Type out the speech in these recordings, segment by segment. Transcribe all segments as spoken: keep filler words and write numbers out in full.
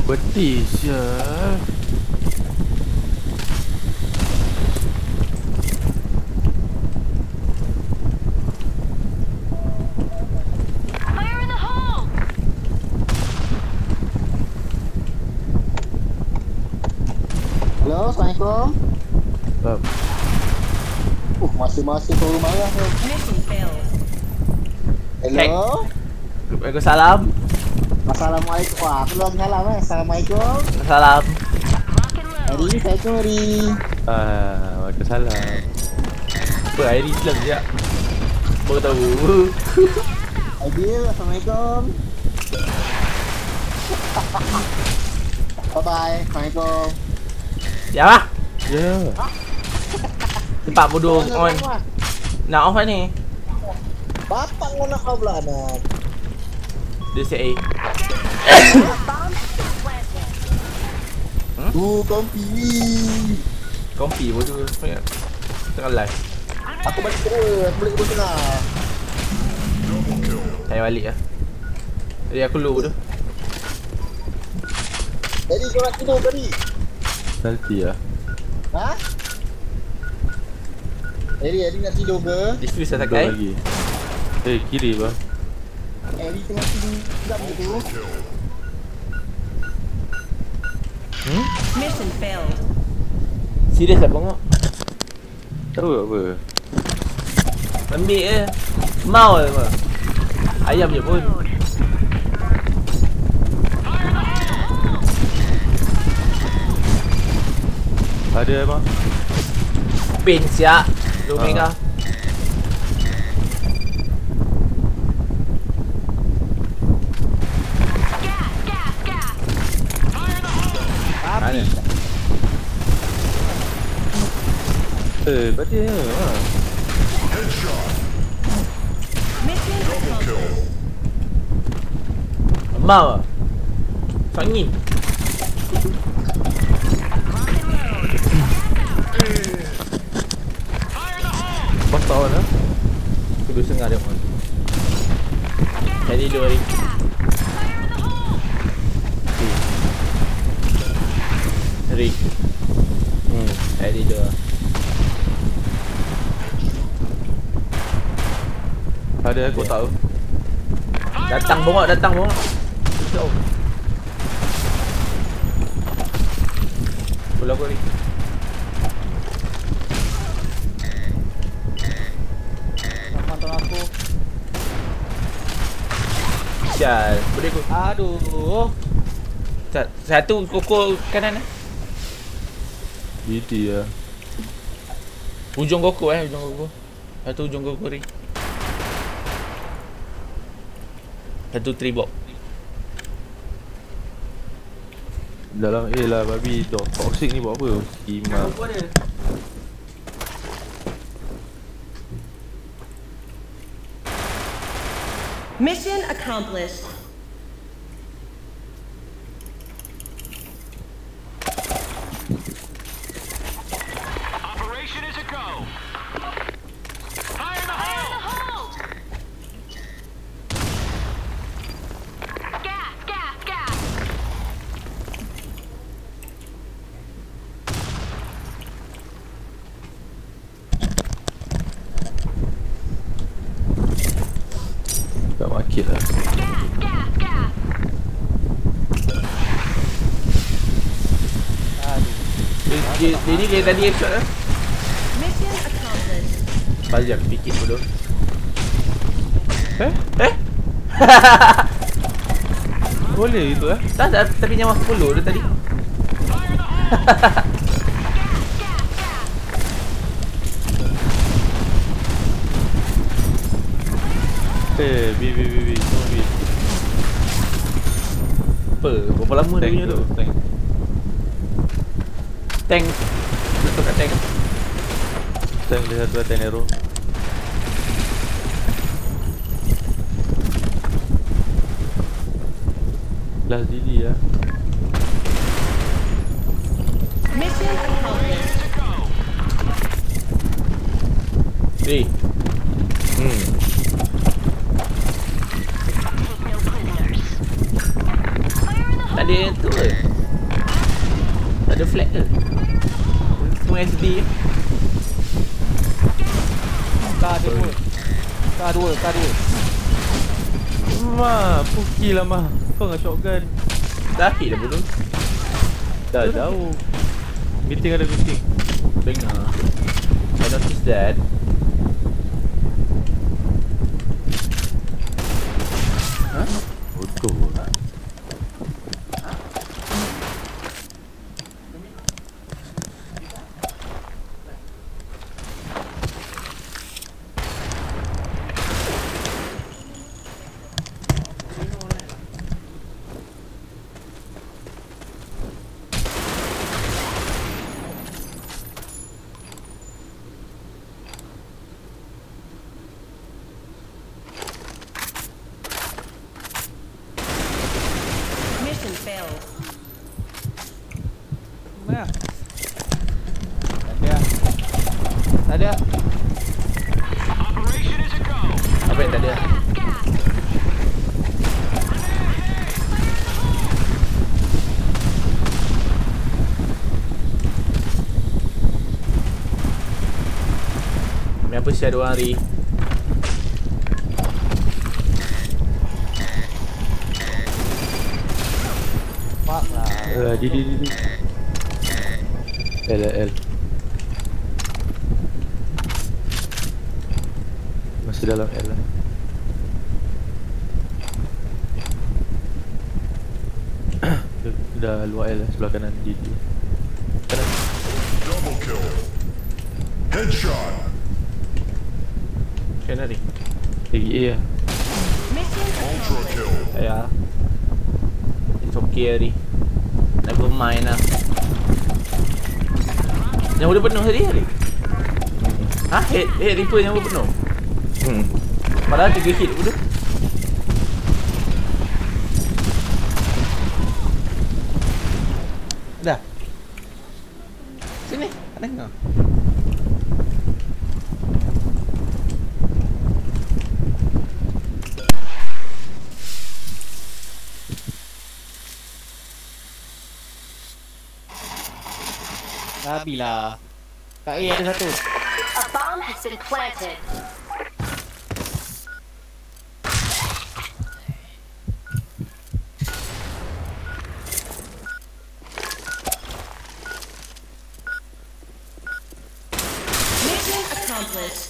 Betis ya. Halo, Assalamualaikum. Bab. Uh, masing-masing baru marah tu. Hello. Waalaikumsalam. Assalamualaikum. Wah, aku lagi salam eh. Assalamualaikum. Salam. Hari ni saya Hari. Ah, waalaikumsalam. Apa hari Islam je? Baru tahu. Adil, Assalamualaikum. Bye bye. Assalamualaikum. Ya lah. Ya. Tempat bodoh on. Nak off ni. Bapak kau nak off lah nak. Dia set A. Hmm? Tu kompi. Kompi bodoh. Tengah live. Aku balik terus. Aku balik ke tengah. Saya balik lah. Jadi aku low bodoh. Jadi kau nak tidur tadi? Salty lah. Ha? Eri, Eri nak tidur ke? Isteri saya tak Tidur kai. lagi. Eh, kiri bah. Eri tengah tidur sedap gitu. Hmm? Mission failed. Serius tak bengok? Tahu apa? Ambil je. Mau je apa? Ayam je pun. Ada apa? Pin siap. dua mega. Mana? Eh, berarti ya. Ha. Mau ah. Sangin. Pas tahun lah. Kedua setengah dia on. Jadi dua hari. Hari. Hmm. Jadi dua. Ada aku Okay. tahu. Datang bongok, datang bongok. Jauh. Bola aku ni. Nonton aku. Sial, boleh aku. Aduh. Sa- Satu koko kanan eh. B D lah. Ujung koko eh, ujung koko. Satu ujung koko ni. Satu tree box. Dalam A lah babi. Dog toxic ni buat apa? Skima. Mission accomplished. Operation is a go. Fire in the hole. Gas, gas, gas. Tak market lah. Gas, gas, gas. Dia, dia, dia ni dia tadi headshot lah. Mission accomplished. Balik aku fikir bodoh. Eh? Eh? Boleh gitu eh? Tak, tak, tapi nyawa sepuluh dia tadi. Eh, B, B, B, B. Semua B. Apa? Berapa lama dia Tank punya tu? Tank. Tank. Betul kat tank. Tank dia satu tank arrow. Last D D lah. Mission accomplished. Eh. Hmm. Tak ada tu ke? lima S D. Kar dia pun. Kar dua, kar dua. Mah, puki lah mah. Kau dengan shotgun. Dah hit dah bodoh. Dah jauh. Meeting ada meeting. Dengar. I noticed that. Bodoh. Mission failed. Mana? Tak ada. Tak ada. Apa yang tak ada? Ni apa sih ada orang hari? Fuck lah. Uh, di di di di. L L. Masih dalam L lah. Dah luar L lah, sebelah kanan di di. Kanan. Double kill. Headshot. Macam mana ni? Lagi A lah. Mission Ultra accomplished. kill. Ya. It's okay hari. Never mind lah. Yang udah penuh tadi hari? Ha? Head, head reaper yang udah penuh? Hmm. Padahal tiga hit udah. Dah. Sini, tak dengar. Habislah. Kat A ada satu. A bomb has been planted. Mission accomplished.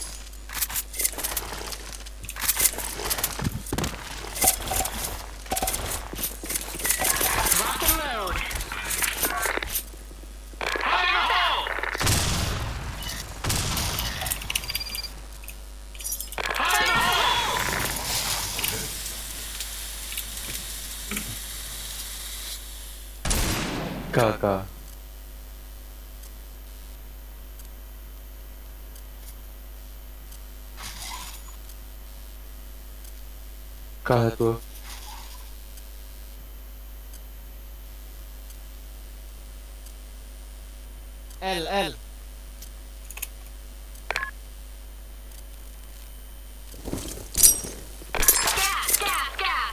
Rock and load. Kakak. Kah tu. L, L. Gas, gas, gas.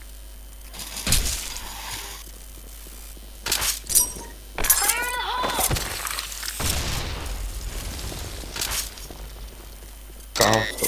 Fire in the hole. Kau.